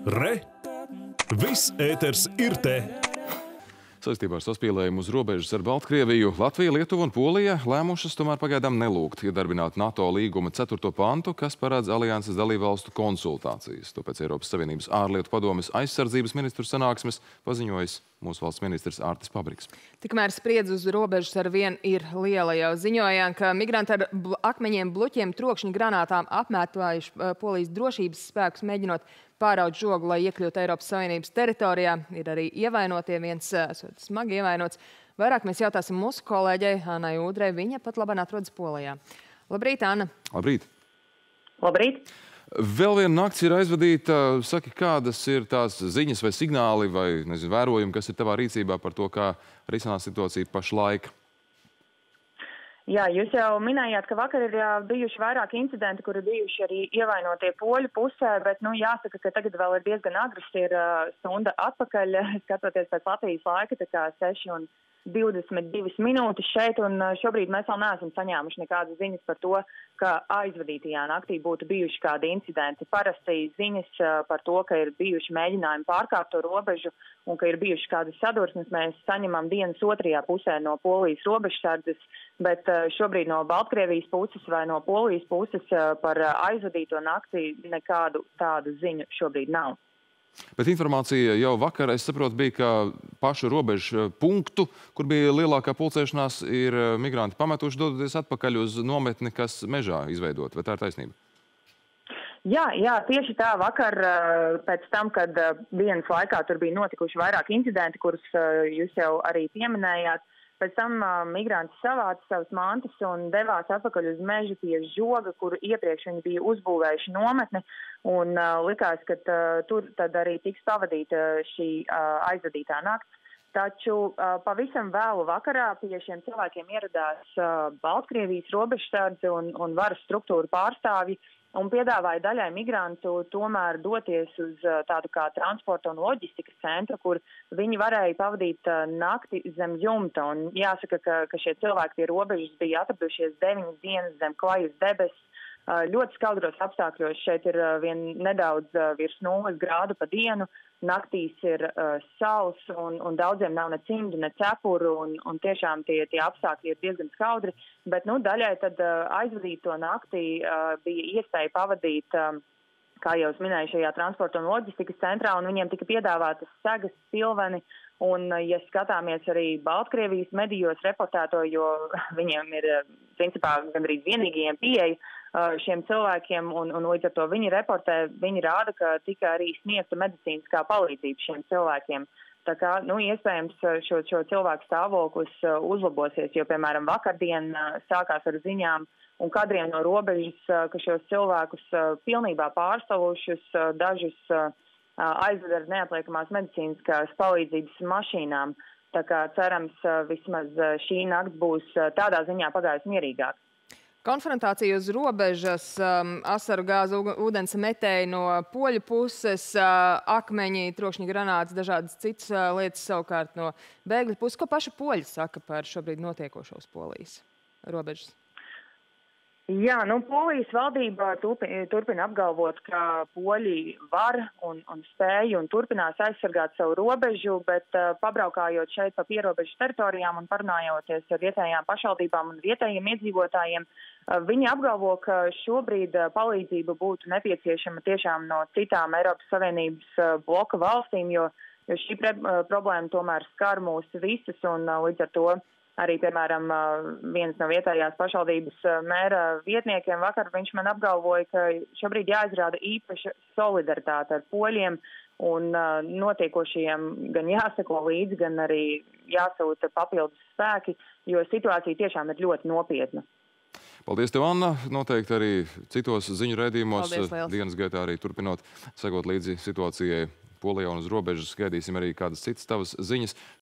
Re! Viss ēters ir te! Saistībā ar saspīlējumu uz robežas ar Baltkrieviju Latvija, Lietuva un Polija lēmušas tomēr pagaidām nelūgt iedarbināt NATO līguma 4. pantu, kas paredz alianses dalībvalstu konsultācijas. To pēc Eiropas Savienības ārlietu padomes aizsardzības ministru sanāksmes paziņojis mūsu valsts ministrs Ārtis Pabriks. Tikmēr spriedze uz robežas ar vien ir liela. Jau ziņojām, ka migranti ar akmeņiem, bluķiem, trokšņa granātām apmētājuši Polijas drošības spēkus, mēģinot pāraut žogu, lai iekļūtu Eiropas Savienības teritorijā. Ir arī ievainotie, viens smagi ievainots. Vairāk mēs jautāsim mūsu kolēģei Annai Udrei. Viņa pat labāk atrodas Polijā. Labrīt, Anna! Labrīt! Labrīt! Vēl viena nakts ir aizvadīta. Saki, kādas ir tās ziņas vai signāli vai vērojumi, kas ir tavā rīcībā par to, kā risinās situācija pašlaik? Jā, jūs jau minējāt, ka vakar ir bijuši vairāki incidenti, kuri bijuši arī ievainotie poļu pusē, bet, jāsaka, ka tagad vēl ir diezgan agrs, ir stunda atpakaļ, skatoties pēc Latvijas laika, tā kā 6:22 minūtes šeit, un šobrīd mēs vēl neesam saņēmuši nekādas ziņas par to, ka aizvadītajā naktī būtu bijuši kādi incidenti. Parasti ziņas par to, ka ir bijuši mēģinājumi pārkāpt to robežu un ka ir bijuši kādas sadursmes, mēs saņemam dienas otrajā pusē no Polijas robežsardzes, bet šobrīd no Baltkrievijas puses vai no Polijas puses par aizvadīto nakti nekādu tādu ziņu šobrīd nav. Bet informācija jau vakar, es saprotu, bija, ka pašu robežu punktu, kur bija lielākā pulcēšanās, ir migranti pametuši, dodoties atpakaļ uz nometni, kas mežā izveidot. Vai tā ir taisnība? Jā, tieši tā. Vakar pēc tam, kad dienas laikā tur bija notikuši vairāk incidenti, kurus jūs jau arī pieminējāt, pēc tam migranti savāca savas mantas un devās atpakaļ uz mežu pie žoga, kur iepriekš viņi bija uzbūvējuši nometni, un likās, ka tur tad arī tiks pavadīta šī aizvadītā nakts. Taču pavisam vēlu vakarā pie šiem cilvēkiem ieradās Baltkrievijas robežsardze un varas struktūru pārstāvji un piedāvāja daļai migrantu tomēr doties uz tādu kā transporta un loģistikas centru, kur viņi varēja pavadīt nakti zem jumta. Un jāsaka, ka šie cilvēki pie robežas bija atradušies 9 dienas zem klajas debesis. Ļoti skaudros apstākļos. Šeit ir vien nedaudz virs 0 grādu pa dienu. Naktīs ir sauss un daudziem nav ne cimdu, ne cepuru un tiešām tie apstākļi ir diezgan skaudri. Bet daļai tad aizvadīto naktī bija iespēja pavadīt, kā jau es minēju, šajā transporta un loģistikas centrā, un viņiem tika piedāvātas segas, pilveni. Un, ja skatāmies arī Baltkrievijas medijos reportēto, jo viņiem ir principā gandrīz vienīgajiem pieeja šiem cilvēkiem, un līdz ar to viņi reportē, viņi rāda, ka tika arī sniegta medicīniskā palīdzība šiem cilvēkiem. Tā kā, iespējams, šo cilvēku stāvoklis uzlabosies, jo, piemēram, vakardien sākās ar ziņām un kadriem no robežas, ka šos cilvēkus pilnībā pārstāvušus, dažus aizved ar neatliekamās medicīniskās palīdzības mašīnām. Tā kā cerams, vismaz šī nakts būs tādā ziņā pagājusi mierīgāk. Konfrontācija uz robežas, asaru gāzu, ūdens metēji no poļu puses, akmeņi, trokšņa granātas, dažādas citas lietas savukārt no bēgļu puses. Ko paši poļi saka par šobrīd notiekošo uz Polijas robežas? Jā, Polijas valdība turpina apgalvot, ka poļi var un spēj un turpinās aizsargāt savu robežu, bet pabraukājot šeit pa pierobežu teritorijām un parunājoties ar vietējām pašvaldībām un vietējiem iedzīvotājiem, viņi apgalvo, ka šobrīd palīdzība būtu nepieciešama tiešām no citām Eiropas Savienības bloka valstīm, jo šī problēma tomēr skar mūs visus un līdz ar to arī, piemēram, viens no vietējās pašvaldības mēra vietniekiem vakar viņš man apgalvoja, ka šobrīd jāizrāda īpaša solidaritāte ar poļiem un notiekošajiem gan jāseko līdzi, gan arī jāsūta papildus spēki, jo situācija tiešām ir ļoti nopietna. Paldies tev, Anna. Noteikti arī citos ziņu raidījumos dienas gaitā arī turpinot sekot līdzi situācijai Polijā un uz robežas. Gaidīsim arī kādas citas tavas ziņas.